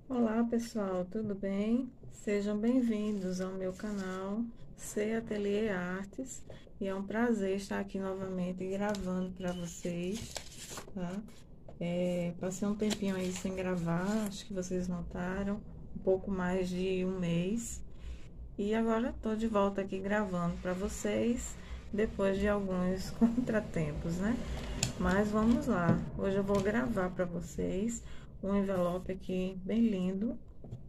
Olá pessoal, tudo bem? Sejam bem-vindos ao meu canal C Ateliê Artes e é um prazer estar aqui novamente gravando para vocês, tá? Passei um tempinho aí sem gravar, acho que vocês notaram, um pouco mais de um mês e agora tô de volta aqui gravando para vocês depois de alguns contratempos, né? Mas vamos lá, hoje eu vou gravar para vocês um envelope aqui bem lindo.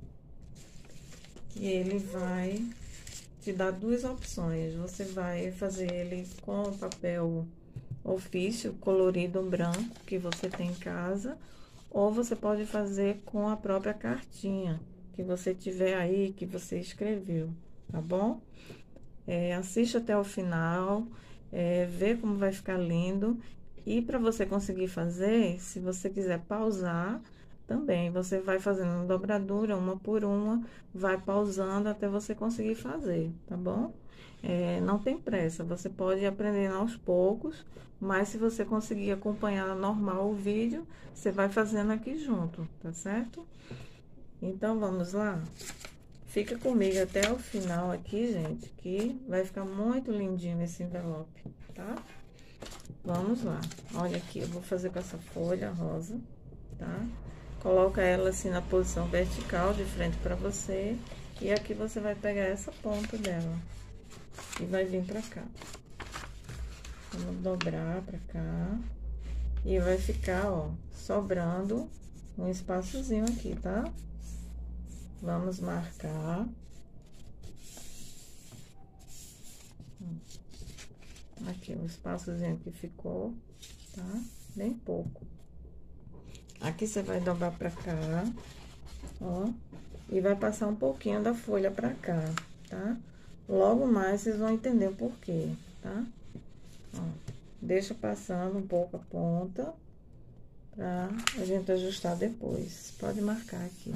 E ele vai te dar duas opções. Você vai fazer ele com papel ofício colorido branco que você tem em casa, ou você pode fazer com a própria cartinha que você tiver aí, que você escreveu, tá bom? Assiste até o final, vê como vai ficar lindo. E para você conseguir fazer, se você quiser pausar, também você vai fazendo dobradura uma por uma, vai pausando até você conseguir fazer, tá bom? Não tem pressa, você pode ir aprendendo aos poucos, mas se você conseguir acompanhar normal o vídeo, você vai fazendo aqui junto, tá certo? Então, vamos lá? Fica comigo até o final aqui, gente, que vai ficar muito lindinho esse envelope, tá? Vamos lá. Olha aqui, eu vou fazer com essa folha rosa, tá? Coloca ela assim na posição vertical, de frente pra você. E aqui você vai pegar essa ponta dela e vai vir pra cá. Vamos dobrar pra cá. E vai ficar, ó, sobrando um espaçozinho aqui, tá? Vamos marcar. Aqui, o espaçozinho que ficou, tá? Bem pouco. Aqui você vai dobrar pra cá, ó. E vai passar um pouquinho da folha pra cá, tá? Logo mais vocês vão entender o porquê, tá? Ó, deixa passando um pouco a ponta pra a gente ajustar depois. Pode marcar aqui.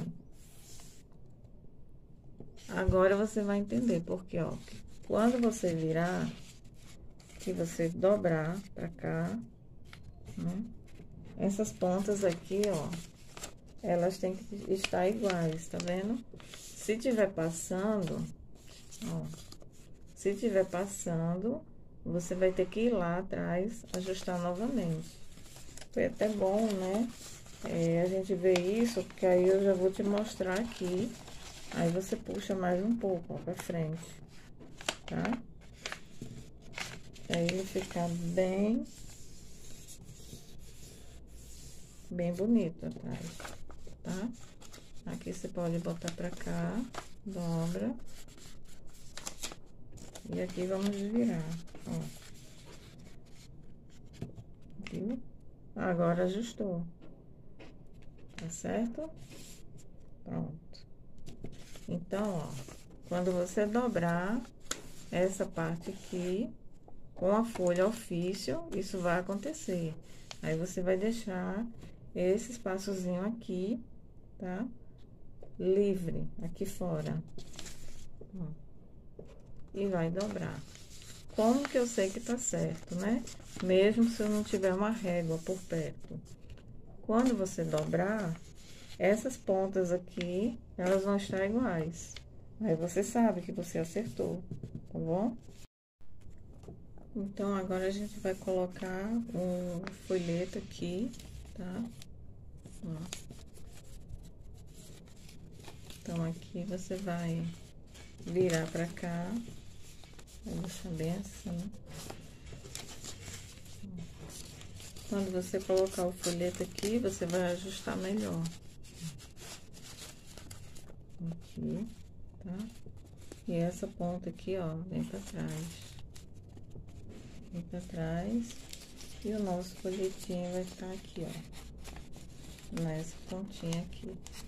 Agora você vai entender porque, ó, quando você virar, que você dobrar pra cá, né? Essas pontas aqui, ó, elas têm que estar iguais, tá vendo? Se tiver passando, ó, se tiver passando, você vai ter que ir lá atrás, ajustar novamente. Foi até bom, né? A gente vê isso, porque aí eu já vou te mostrar aqui. Aí você puxa mais um pouco, ó, pra frente, tá? Aí ele ficar bem bonito atrás, tá? Aqui você pode botar pra cá, dobra. E aqui vamos virar, ó. Viu? Agora ajustou. Tá certo? Pronto. Então, ó, quando você dobrar essa parte aqui com a folha ofício, isso vai acontecer. Aí você vai deixar esse espaçozinho aqui, tá? Livre, aqui fora. Ó. E vai dobrar. Como que eu sei que tá certo, né? Mesmo se eu não tiver uma régua por perto. Quando você dobrar, essas pontas aqui, elas vão estar iguais. Aí você sabe que você acertou, tá bom? Então, agora a gente vai colocar um folheto aqui, tá? Ó. Então, aqui você vai virar pra cá, vai deixar bem assim. Quando você colocar o folheto aqui, você vai ajustar melhor. Aqui, tá? E essa ponta aqui, ó, vem pra trás. Vem pra trás. E o nosso folhetinho vai estar aqui, ó. Nessa pontinha aqui.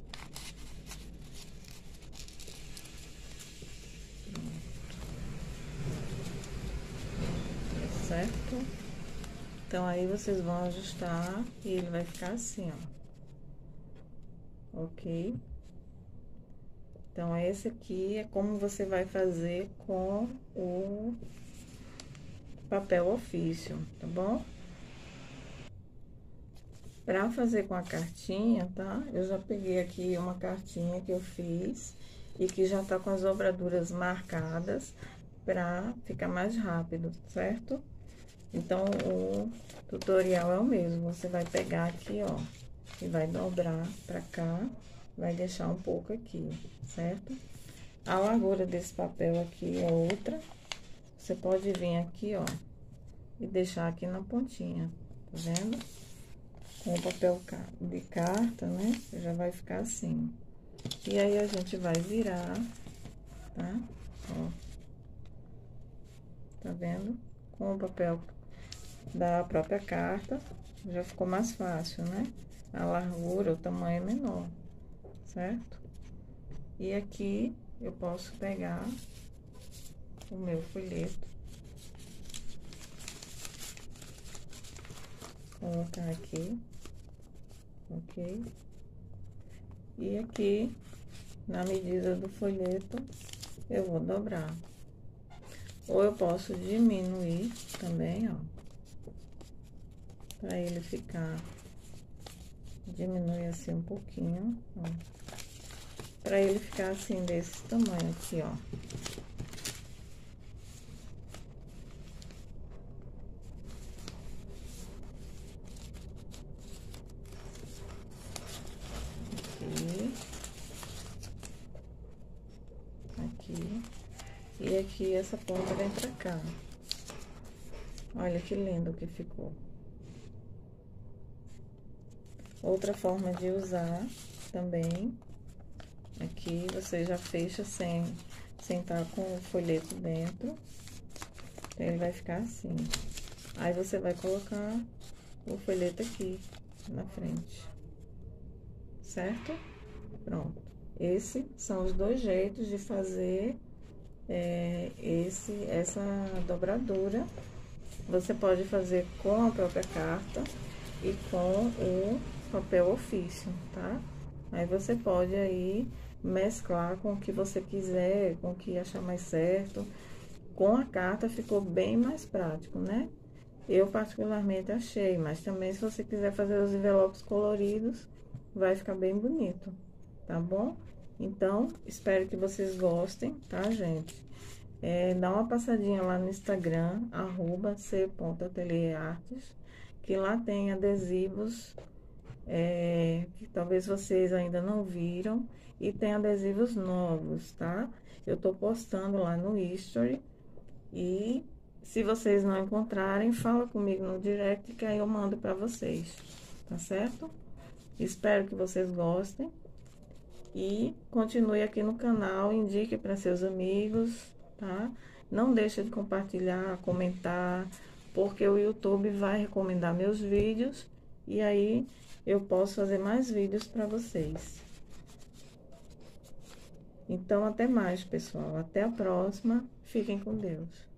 Certo? Então, aí vocês vão ajustar e ele vai ficar assim, ó. Ok? Então, esse aqui é como você vai fazer com o papel ofício, tá bom? Pra fazer com a cartinha, tá? Eu já peguei aqui uma cartinha que eu fiz e que já tá com as dobraduras marcadas pra ficar mais rápido, certo? Então, o tutorial é o mesmo. Você vai pegar aqui, ó, e vai dobrar pra cá, vai deixar um pouco aqui, certo? A largura desse papel aqui é outra. Você pode vir aqui, ó, e deixar aqui na pontinha, tá vendo? Com o papel de carta, né? Já vai ficar assim. E aí, a gente vai virar, tá? Ó. Tá vendo? Com o papel da própria carta, já ficou mais fácil, né? A largura, o tamanho é menor, certo? E aqui, eu posso pegar o meu folheto, colocar aqui, ok? E aqui, na medida do folheto, eu vou dobrar. Ou eu posso diminuir também, ó, pra ele ficar, diminui assim um pouquinho, ó, pra ele ficar assim, desse tamanho aqui, ó. Aqui. E aqui, essa ponta vem pra cá. Olha que lindo que ficou. Outra forma de usar também, aqui você já fecha sem estar com o folheto dentro. Então, ele vai ficar assim. Aí, você vai colocar o folheto aqui na frente, certo? Pronto. Esses são os dois jeitos de fazer essa dobradura. Você pode fazer com a própria carta e com o papel ofício, tá? Aí, você pode aí mesclar com o que você quiser, com o que achar mais certo. Com a carta ficou bem mais prático, né? Eu particularmente achei, mas também se você quiser fazer os envelopes coloridos, vai ficar bem bonito, tá bom? Então, espero que vocês gostem, tá, gente? Dá uma passadinha lá no Instagram, @c.atelierartes, que lá tem adesivos, que talvez vocês ainda não viram, e tem adesivos novos, tá? Eu tô postando lá no History, e se vocês não encontrarem, fala comigo no direct, que aí eu mando pra vocês, tá certo? Espero que vocês gostem. E continue aqui no canal, indique para seus amigos, tá? Não deixe de compartilhar, comentar, porque o YouTube vai recomendar meus vídeos e aí eu posso fazer mais vídeos para vocês. Então, até mais, pessoal. Até a próxima. Fiquem com Deus.